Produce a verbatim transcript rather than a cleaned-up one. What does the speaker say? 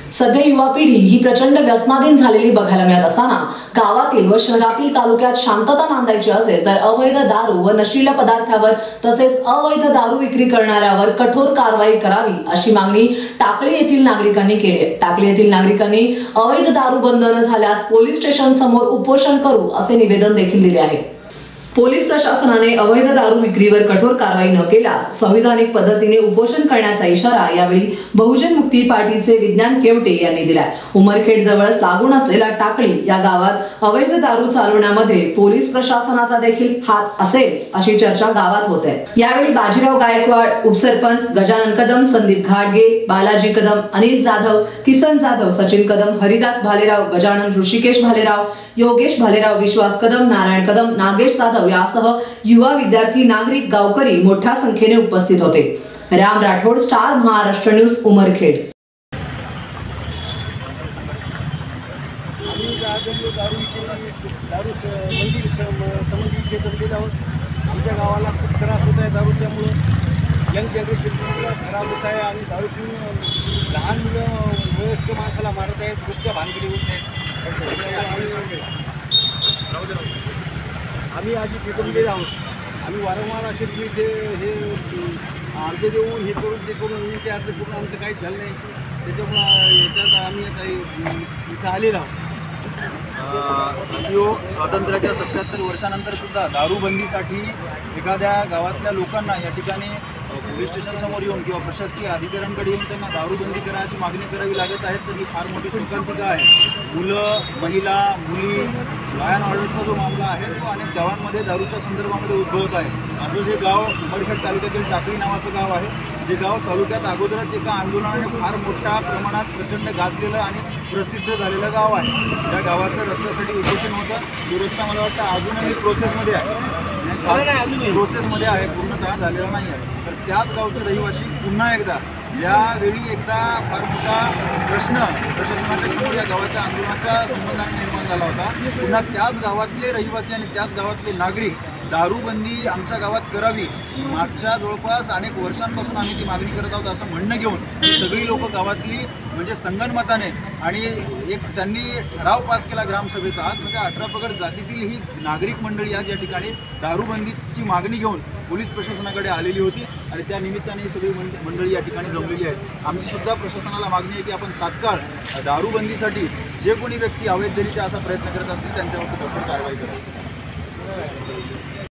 सध्या युवा पिढी ही प्रचंड व्यसनाधीन झालेली बघायला मिळत असताना गावातील व शहरातील तालुक्यात शांतता नांदायची असेल तर अवैध दारू व नशील्या पदार्थावर तसेच अवैध दारू विक्री करणाऱ्यावर कठोर कारवाई करावी अशी मागणी टाकळी येथील नागरिकांनी केली आहे। टाकळी येथील नागरिकांनी अवैध दारू बंद न झाल्यास पोलीस स्टेशन समोर उपोषण करू असे निवेदन देखील दिले आहे। पोलीस प्रशासनाने अवैध दारू विक्रीवर कठोर कारवाई न केल्यास संविधानिक पद्धतीने उपोषण करण्याचा इशारा यावेळी बहुजन मुक्ती पार्टीचे विज्ञान केवटे यांनी दिलाय। उमरखेड जवळच लागून असलेल्या टाकळी या गावात अवैध दारू चालवण्यामध्ये पोलीस प्रशासनाचा देखील हात असेल अशी चर्चा गावात होत आहे। यावेळी बाजीराव गायकवाड, उपसरपंच गजानन कदम, संदीप घाटगे, बालाजी कदम, अनिल जाधव, किसन जाधव, सचिन कदम, हरिदास भालेराव, गजानन ऋषिकेश भालेराव, योगेश भालेराव, विश्वास कदम, नारायण कदम, नागेश जाधव यासह युवा, विद्यार्थी, नागरिक, गावकरी मोठ्या संख्येने उपस्थित होते। Ram Rathod, star Maharashtra news, Umarkhed. आमच्या गावाला खूप त्रास होत आहे दारू, त्यामुळे यंग जनरेशनला खराब होत आहे आणि दारू पिऊन लहान मुलं वयस्क माणसाला मारत आहेत, खूपच्या भानगडी होत आहेत। आम्ही आधी भेटून आहोत, आम्ही वारंवार असेच मी ते हे अर्ज देऊन हे करून ते करून ते अर्ज करून आमचं काहीच झालं नाही, त्याच्यामुळं याच्यात आम्ही आता इथं आलेलो आहोत। स्वातंत्र्याच्या सत्याहत्तर वर्षानंतर सुद्धा दारूबंदीसाठी एखाद्या गावातल्या लोकांना या ठिकाणी पोलीस स्टेशन समोर येऊन किंवा प्रशासकीय अधिकाऱ्यांकडे येऊन त्यांना दारूबंदी करा अशी मागणी करावी लागत आहे, तर ही फार मोठी शोकांतिका आहे। मुलं, महिला, मुली, लॉ अँड ऑर्डरचा जो मामला आहे तो अनेक गावांमध्ये दारूच्या संदर्भामध्ये उद्भवत आहे। असं जे गाव उमरखेड तालुक्यातील टाकळी नावाचं गाव आहे, जे गाव तालुक्यात अगोदरच एका आंदोलनाने फार मोठ्या प्रमाणात प्रचंड गाजलेलं आणि प्रसिद्ध झालेलं गाव आहे। त्या गावाचं रस्त्यासाठी उपोषण होतं, तो रस्ता मला वाटतं अजूनही प्रोसेसमध्ये आहे, प्रोसेसमध्ये आहे, पूर्णतः झालेला नाही आहे। तर त्याच गावचे रहिवासी पुन्हा एकदा यावेळी एकदा फार मोठा प्रश्न प्रशासनाच्या समोर या गावाच्या आंदोलनाच्या संबंधाने निर्माण झाला होता। पुन्हा त्याच गावातले रहिवासी आणि त्याच गावातले नागरिक दारूबंदी आमच्या गावात करावी, मागच्या जवळपास अनेक वर्षांपासून आम्ही ती मागणी करत आहोत असं म्हणणं घेऊन सगळी लोक गावातली म्हणजे संगनमताने आणि एक त्यांनी ठराव पास केला ग्रामसभेचा, आज म्हणजे अठरा पगड जातीतील ही नागरिक मंडळी आज या ठिकाणी दारूबंदीची मागणी घेऊन पोलीस प्रशासनाकडे आलेली होती आणि त्या निमित्ताने ही सगळी मंडळी या ठिकाणी जमलेली आहेत। आमची सुद्धा प्रशासनाला मागणी आहे की आपण तात्काळ दारूबंदीसाठी जे कोणी व्यक्ती अवैधरित्या असा प्रयत्न करत असतील त्यांच्यावर कठोर कारवाई करावी।